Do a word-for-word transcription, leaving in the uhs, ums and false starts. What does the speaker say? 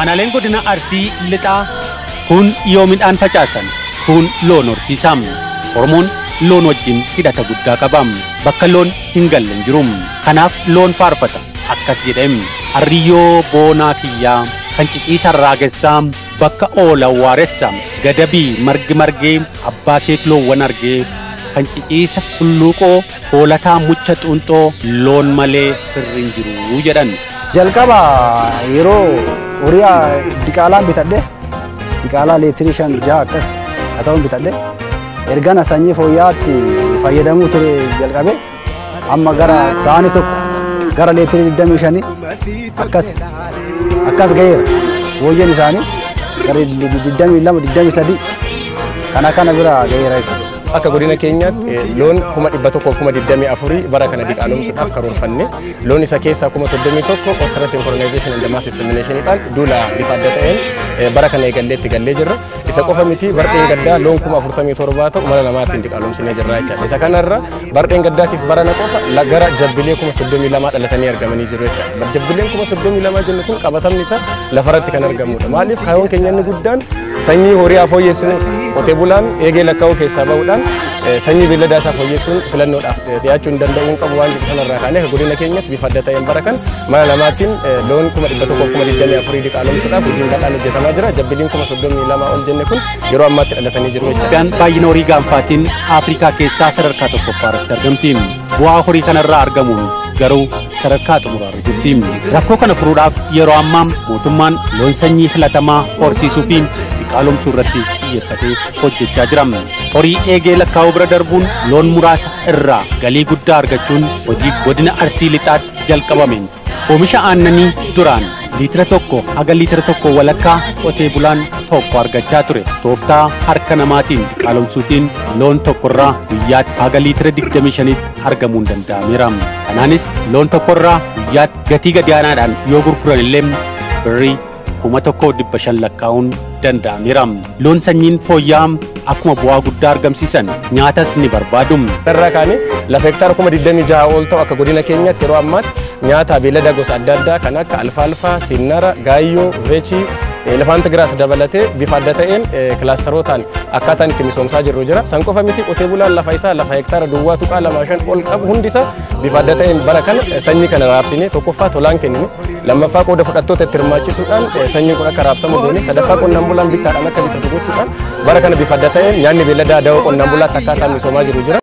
Aanaaleen godina Arsii lixaa kun yoo midhaan facaasan kun loon horsiisam. Oromoon loon wajjin hidhata guddaa qabam. Bakka loon hin galle hin jiru. Kanaaf loon faarfata akkas jedhem. Arriyyoo boonaa kiyyaa kan ciciisa raagessaa bakka oola waaressa gadabii margi margee abbaa keekloowwan argee kan ciciisa hulluuqoo foolataa mucha xuunxoo loon malee firri hin jiru jedhan. Jalqaba yeroo horiyaa diqaalaan bitadhe diqaalaa leetirii shan jaha akkas haa ta'uun bitadhe ergana sanyii fooyyaatti fayyadamuu ture jalqabe amma gara saani tokko gara leetirii digdamii shanii akkas akkas ga'eera fooyyeen isaanii gara digdamii lama digdamii sadii kana kana bira ga'eera jechuudha. Akka godina keenyaatti loon kuma dhibba tokko kuma digdamii afurii bara kana diqaalomsuudhaaf karoorfanne loon isa keessaa kuma soddomii tokko postara synchronization and mass disseminationidhaan duula bifa adda ta'een bara kana eegalleetti gallee jirra. Isa qofa miti bardeen gaddaa loon kuma afurtamii torbaa ta'u mala namaatiin diqaalomsinee jirra jechaadha. Isa kanarra bardeen gaddaatiif barana qofa gara jabbilee kuma soddomii lamaa dhalatanii argamanii jiru jechaadha. Jabbileen kuma soddomii lamaa jennu kun qabatamni isaa lafarratti kan argamudha. Maaliif kaayyoon keenya inni guddaan sanyii horii fooyyessuudha. Qotee bulaan eegee lakkaa'uu keessaa ba'uudhaan sanyii beelladaa isaa fooyyessuun filannoodhaaf dhiyaachuu hin danda'uun qabu waan jiru sanarraa kaanee godina keenyatti bifa adda ta'een bara kan mala namaatiin loon kuma dhibba tokko kuma digdamii afurii diqaalomsuudhaaf hojiin bal'aan hojjetamaa jira. Jabbiliin kuma soddomii lamaa ol jenne kun yeroo ammaatti dhalatanii jiru jechuudha. Itoophiyaan baay'ina horii gaanfaatiin Afrikaa keessaa sadarkaa tokkoffaa irratti argamti. Bu'aa horii kanarraa argamuun garuu sadarkaa xumuraarra jirti. Rakkoo kana furuudhaaf yeroo ammaa mootummaan loon sanyii filatamaa horsiisuu fi diqaalomsuu irratti xiyyeeffatee hojjechaa jira. Horii eegee lakkaa'uu bira darbuun loon muraasa irraa galii guddaa argachuun hojii godina Arsii lixaatti jalqabameen oomisha aannanii duraan liitira tokko haga liitira tokko walakkaa qotee bulaan tokko argachaa ture. Tooftaa harka namaatiin diqaalomsuutiin loon tokkorraa guyyaatti haga liitira digdamii shaniitti argamuun danda'ameera. Kanaanis loon tokkorraa guyyaatti gatii gadi aanaadhaan yoo gurguran illee birrii kuma tokko dhibba shan lakkaa'uun danda'ameera. Loon sanyiin fooyya'aa akkuma bu'aa guddaa argamsiisan nyaatas ni barbaadu. Irraa kaanii lafa hektaara kuma digdamii jaha ol ta'u akka godina keenyatti yeroo ammaatti nyaata beellada gosa adda addaa kan akka alfaalfaa, sinnara, gaayyoo, veechii, elefaanta giraas dabalatee bifa adda ta'een kilaasterootaan akkaataan itti misoomsaa jirru jira. San qofa miti qotee bulaan lafa isaa lafa hektaara duwwaa tuqaa lamaa shan ol qabu hundi isaa bifa adda ta'een bara kana sanyii kana raabsinee tokkoffaa tolaan kennine lammaffaa qooda fudhattoota itti hirmaachisuudhaan sanyiin kun akka raabsamu goone sadaffaa qonnaan bulaan bittaadhaan akka bitatu gochuudhaan bara kana bifa adda ta'een nyaanni beelladaa da'oo qonnaan bulaatti akkaataan misoomaa jiru jira.